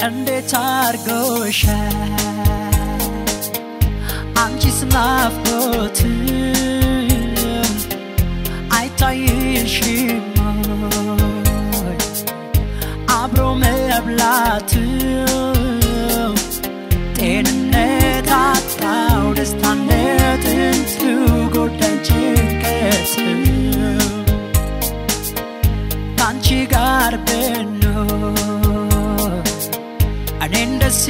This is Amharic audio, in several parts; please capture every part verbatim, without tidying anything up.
እንዴት አርጎሻል አንቺስ ናፍቆት አይታይሽም አብሮ መብላት ጤንነት አጣው ደስታነትን ጎዳኝ ጭንቀት ካንቺ ጋር ብኖር እኔን ደስ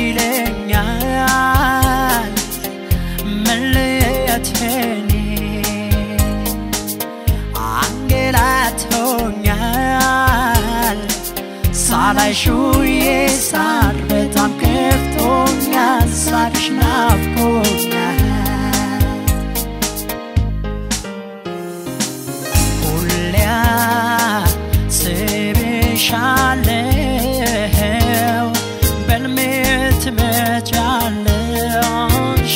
ይለኛል መለየቴን አንገላቶኛል ሳላይሽ ውዬ ሳር በጣም ከፍቶኛል ሳቅሽ ናፍቆኛል ሁሌ አስብሻለሁ በሕልሜ ትመጫለሽ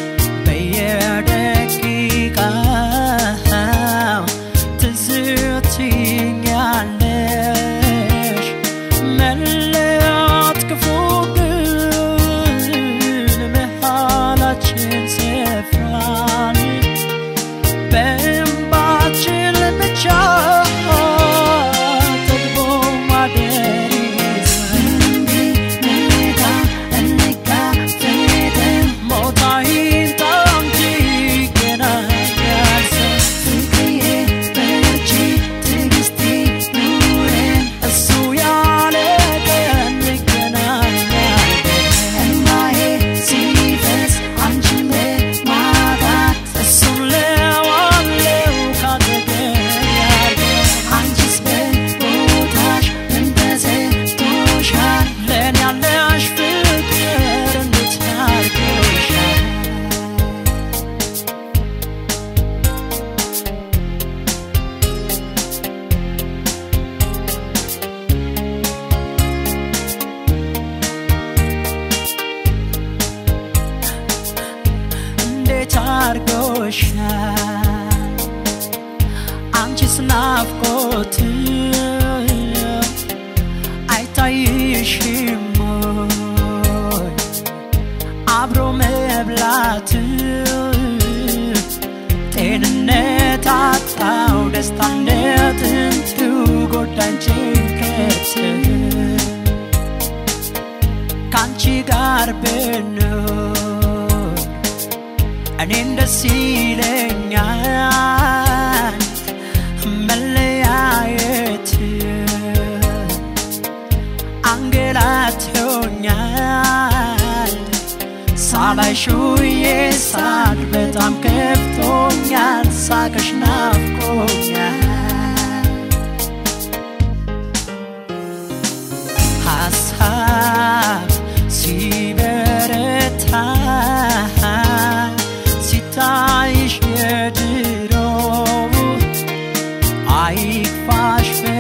በየደቂቃው ትዝ ትይኛለሽ መለያት ክፉ ግን መሃላችን ሰፍሯል በእንባችን ብቻ ጠግቦ ማደር ሞት አይምጣም ይገናኛል ሰው ፍቅርዬ በርቺ ትዕግስት ይኑረን እሱ ያለ ቀን እንገናኛለን እንባዬ ሲፈስ አንቺን በማጣት እሱን ለዋለው ካጠገቤ ያርገው አንቺስ በቦታሽ ምን ተሰጥቶሻል ለእኔ ያለሽ ፍቅር እንዴት አርጎሻል እንዴት አርጎሻል አንቺስ ናፍቆት አይታይሽም አብሮ መብላት ጤንነት አጣው ደስታነትን ጎዳኝ ጭንቀት ካንቺ ጋር ብኖር እኔን ደስ ይለኛል መለያየት አንገላቶኛል ሳላይሽ ውዬ ሳቅ በጣም ከፍቶኛል ሳቅሽ ናፍቆኛል ሀሳብ ሲበረታ ሲታይሽ የድሮ አይክፋሽ